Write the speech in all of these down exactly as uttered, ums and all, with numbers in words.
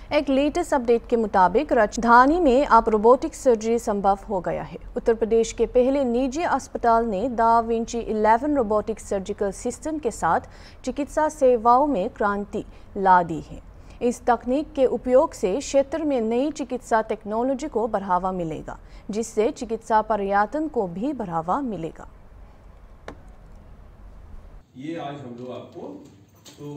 एक latest update के मुताबिक राजधानी में अब रोबोटिक सर्जरी संभव हो गया है। उत्तर प्रदेश के पहले निजी अस्पताल ने da Vinci eleven robotic surgical system के साथ चिकित्सा सेवाओं में क्रांति ला दी है। इस तकनीक के उपयोग से क्षेत्र में नई चिकित्सा टेक्नोलॉजी को बढ़ावा मिलेगा, जिससे चिकित्सा पर्यटन को भी बढ़ावा मिलेगा। ये आज हम लोग आपको तो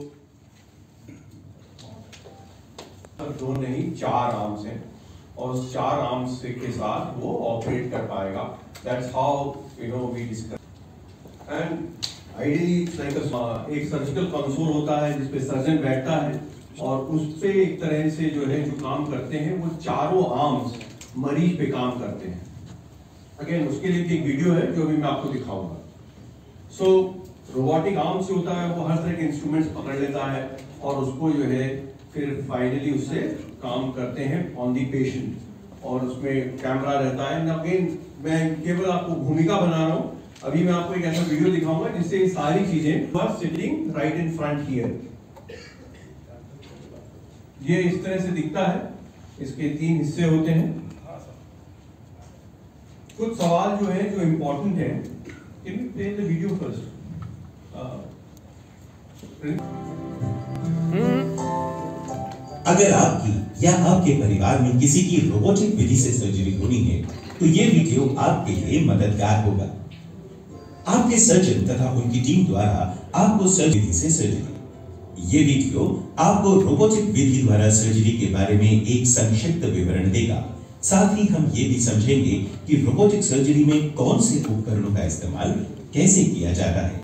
दो नहीं चार आर्म्स हैं और उस चार आर्म्स के साथ वो ऑपरेट कर पाएगा। That's how you know we discuss and ideally like एक सर्जिकल कंसोल होता है जिसपे सर्जन बैठता है और उस पे एक तरह से जो है जो काम करते हैं वो चारों आर्म्स मरीज पे काम करते हैं। अगेन उसके लिए एक वीडियो है जो भी मैं आपको दिखाऊंगा। सो रोबोटिक आर्म से होता है वो हर तरह के इंस्ट्रूमेंट्स पकड़ लेता है और उसको जो है फिर फाइनली उससे काम करते हैं ऑन दी पेशेंट और उसमें कैमरा रहता है। अगेन मैं केवल आपको भूमिका बना रहा हूँ। अभी मैं आपको एक ऐसा वीडियो दिखाऊंगा जिससे ये सारी चीजें sitting right in front here. ये इस तरह से दिखता है। इसके तीन हिस्से होते हैं। कुछ सवाल जो है जो इंपॉर्टेंट है, can you play the video first? अगर आपकी या आपके परिवार में किसी की रोबोटिक विधि से सर्जरी होनी है तो ये वीडियो आपके लिए मददगार होगा। आपके सर्जन तथा उनकी टीम द्वारा आपको सर्जरी से सर्जरी। ये वीडियो आपको रोबोटिक विधि द्वारा सर्जरी के बारे में एक संक्षिप्त विवरण देगा। साथ ही हम ये भी समझेंगे कि रोबोटिक सर्जरी में कौन से उपकरणों का इस्तेमाल कैसे किया जाता है।